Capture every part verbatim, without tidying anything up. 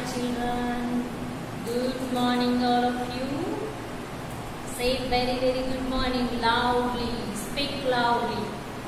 children. Good morning all of you. Say very very good morning loudly. Speak loudly.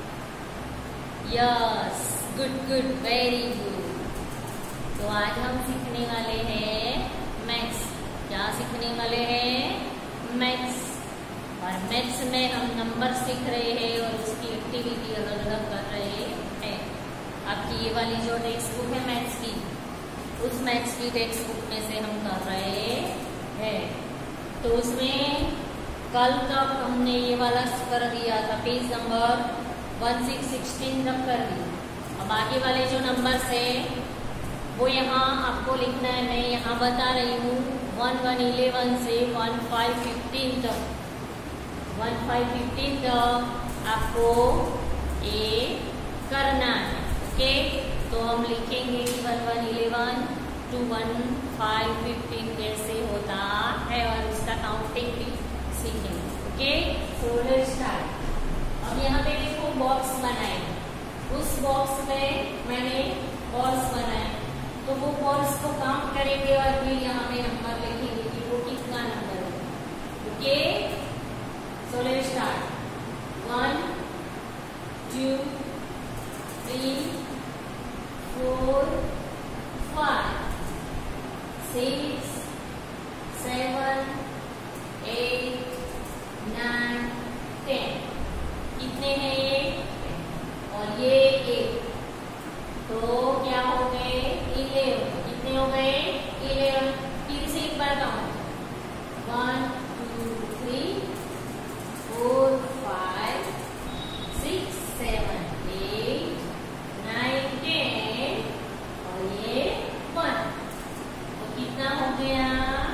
Yes. Good good. Very good. तो आज हम सीखने वाले हैं maths. क्या सीखने वाले हैं? मैथ्स. और मैथ्स में हम नंबर सीख रहे हैं और उसकी एक्टिविटी अलग अलग कर रहे हैं. आपकी ये वाली जो टेक्स्ट बुक है मैथ्स की, उस मैथ्स की टेक्स्ट बुक में से हम कर रहे हैं. तो उसमें कल तक हमने ये वाला कर दिया था, page number one six sixteen तक कर दिया. अब आगे वाले जो नंबर्स है वो यहाँ आपको लिखना है. मैं यहाँ बता रही हूँ वन वन इलेवन से वन फाइव फिफ्टीन तक. वन फाइव फिफ्टीन तक आपको ये करना है. ओके, तो हम लिखेंगे कि one one eleven to one five fifteen कैसे होता है और उसका काउंटिंग भी सीखेंगे. Okay, so let's start. अब यहाँ पे देखो बॉक्स बनाए. उस बॉक्स में मैंने बॉल्स बनाए, तो वो बॉल्स को काउंट करेंगे और फिर यहाँ पे नंबर लिखेंगे कि वो कितना नंबर है. Okay, so let's start. One two three four five six seven eight nine ten. कितने हैं ये? और ये एक. तो क्या हो गए? इलेवन. कितने हो गए? इलेवन. फिर से एक बार count. One two three four five six seven eight nine ten और ये वन. तो कितना हो गया?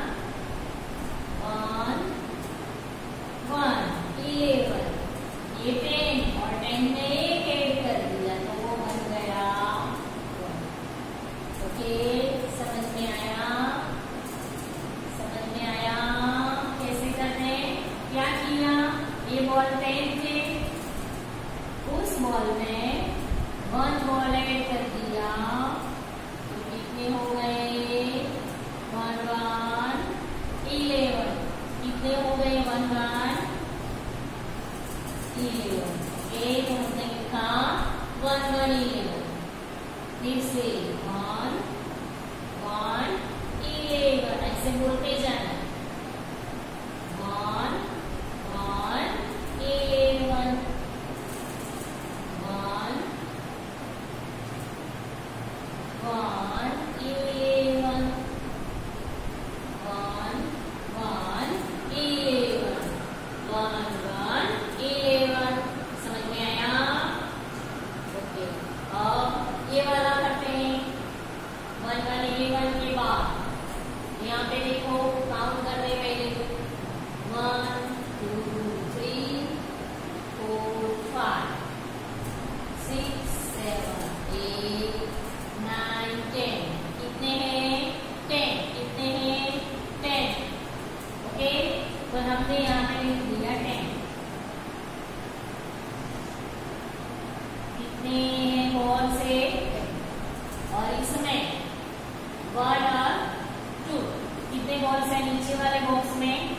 One one eleven. ये टेन और टेन में एक ऐड कर दिया तो वो बन गया वन. ओके, समझ में आया? समझ में आया कैसे करते हैं? क्या किया? ये बॉल टेन थे, उस बॉल में वन बॉल ऐड कर दिया तो कितने हो गए? One one eleven. कितने हो गए? One one eleven. एक हमने लिखा वन वन इलेवन. फिर से वन वन इलेवन ऐसे बोलते जाना. One one eleven. One one eleven. One one eleven. One one eleven. समझ में आया? ओके, अब ये वाला करते हैं. वन वन इलेवन के बाद यहाँ पे देखो काउंट करने पहले one two three four five six seven eight nine ten. कितने हैं? टेन. कितने हैं? टेन. ओके, तो हमने यहाँ पे लिख दिया टेन. कितने हैं बॉल से? और इसमें वन और टू. कितने बॉल्स है नीचे वाले बॉक्स में?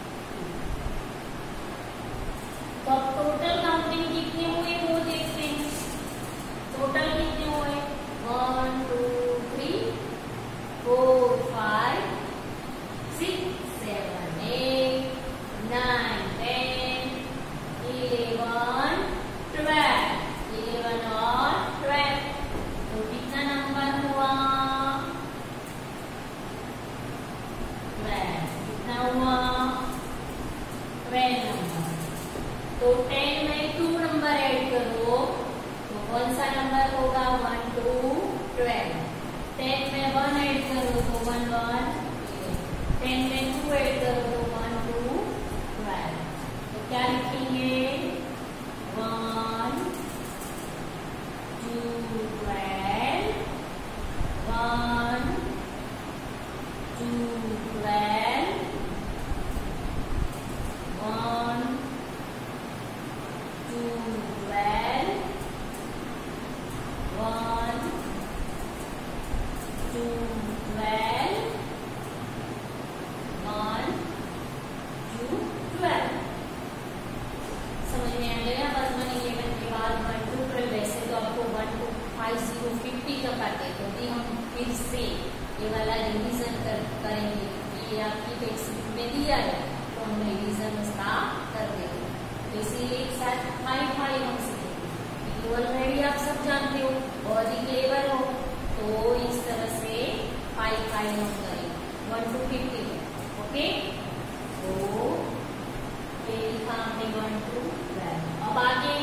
तो अब टोटल काउंटिंग कितने हुए वो देखते हैं. टोटल कितने हुए? One two three four five six seven eight nine ten eleven twelve. Eleven और ट्वेल्व. तो कितना नंबर हुआ? ट्वेल्व. कितना हुआ? Twelve number. तो टेन में टू नंबर ऐड करो तो कौन सा नंबर होगा? One two twelve. टेन में वन ऐड करो तो वन वन. टेन में टू ऐड करो तो वन टू ट्वेल्व. तो क्या लिखेंगे? One two twelve. One two twelve. One two twelve. One two twelve. Five zero fifty तक आते तो भी हम फिर से ये वाला रिवीजन कर, करेंगे। ये आपकी टेक्स्ट में दिया है तो हम रिवीजन उसका कर देंगे। तो इसीलिए एक साथ फाइव फाइव हम सीखेंगे। ऑलरेडी आप सब जानते हो, बहुत ही क्लेवर हो, तो इस तरह से फाइव फाइव हम करेंगे वन टू फिफ्टी। ओके, तो ये लिखा हमने वन टू ट्वेल्व। अब आगे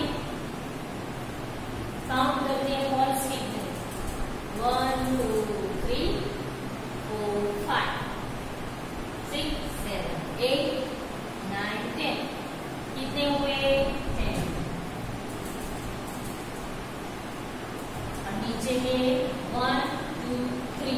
काउंट करते हैं for sequence. One two three four five six seven eight nine ten. कितने हुए? टेन। और नीचे में वन टू थ्री।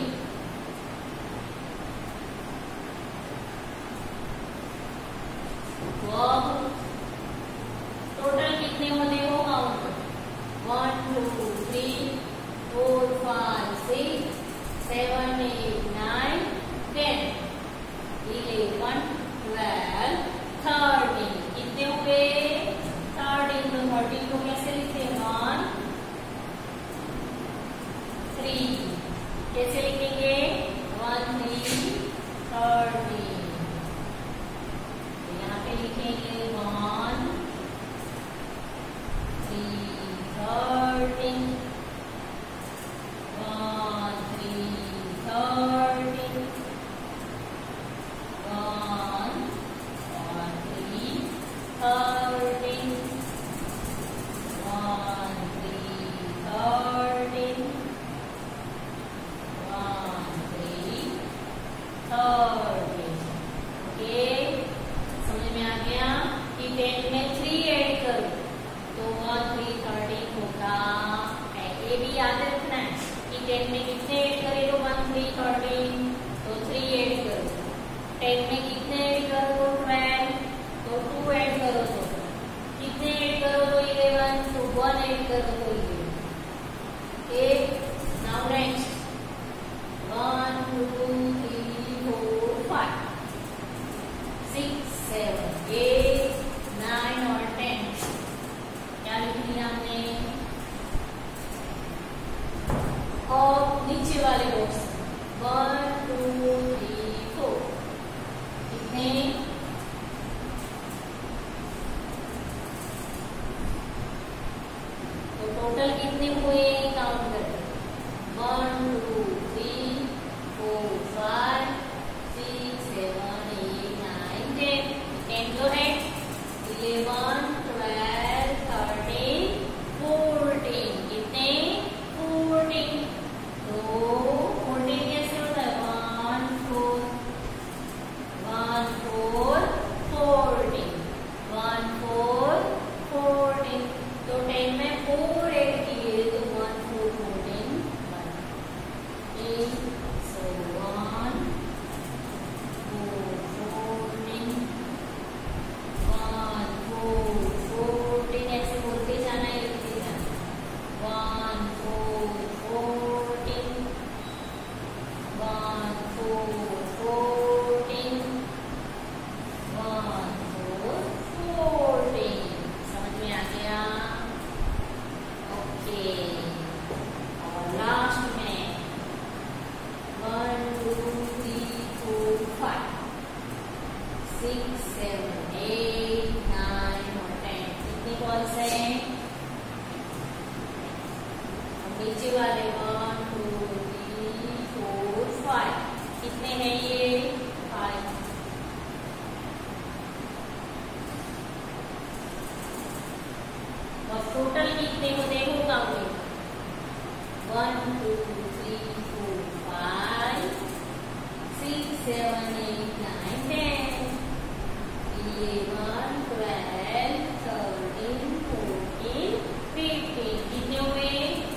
तो अब टोटल कितने होने हो count? One two three four five six seven eight nine ten eleven twelve thirteen. कितने हुए? थर्टीन। तो थर्टीन को कैसे लिखते हैं? One three. कैसे लिखेंगे? One three thirteen. यहाँ पे लिखेंगे one three thirteen one three thirteen one one three thirteen one three thirteen one three thirteen. Okay, समझ में आ गया कि टेन में थ्री ऐड करो तो वन थ्री थर्टीन होगा। ये भी याद रखना है कि टेन में कितने ऐड करें तो वन थ्री थर्टीन, तो थ्री ऐड करो। टेन में कितने ऐड करो तो ट्वेल्व, तो टू ऐड करो तो कितने ऐड करो तो इलेवन, तो वन ऐड करो तो eleven. Okay, now next one two three four five six seven eight nine और टेन। क्या लिख दिया हमने? और नीचे वाले box one two three four कितने? तो टोटल कितने हुए काउंट करते? One two three four five six seven eight nine ten. Ten जो है इलेवन ट्वेल्व थर्टीन फोर्टीन। कितने? फोर्टीन। तो फोर्टीन कैसे होता है? One four one four fourteen one four fourteen. तो टेन में फोर ऐड किए तो one four fourteen one eight so one four fourteen one four fourteen. ऐसे बोलते जाना है, लिखते जाना। One four fourteen one four fourteen one four fourteen. समझ में आ गया? ओके, और लास्ट में one two three four five six seven eight nine और टेन। कितने कॉल्स हैं? नीचे वाले one two three four five कितने हैं? ये फाइव। और टोटल कितने होते हैं? Count one two three four five six seven eight nine ten eleven twelve thirteen fourteen fifteen. कितने हुए?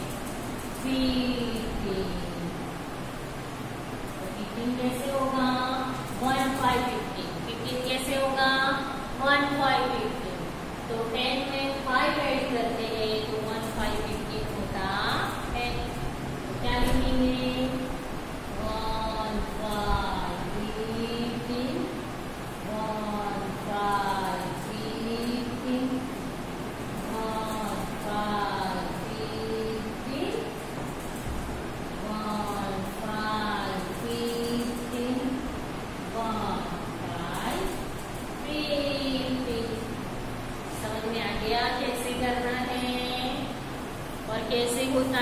फिफ्टीन। फिफ्टीन कैसे होगा? One five fifteen. फिफ्टीन कैसे होगा? One five fifteen. तो टेन में फाइव ऐड करते हैं तो वन फाइव फिफ्टीन होता है। तो क्या लिखेंगे? वन फाइव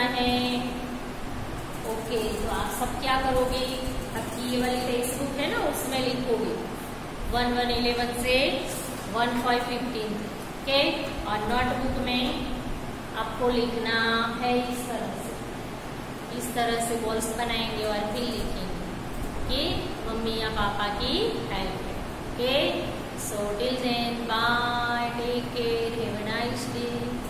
है। ओके, तो आप सब क्या करोगे, आपकी ये वाली टेक्स्ट बुक है ना, उसमें लिखोगे वन वन इलेवन से वन फाइव फिफ्टीन। ओके, और नोटबुक में आपको लिखना है इस तरह से, इस तरह से बॉल्स बनाएंगे और फिर लिखेंगे कि मम्मी या पापा की हेल्प है। Okay, so till then bye, take care, have a nice day.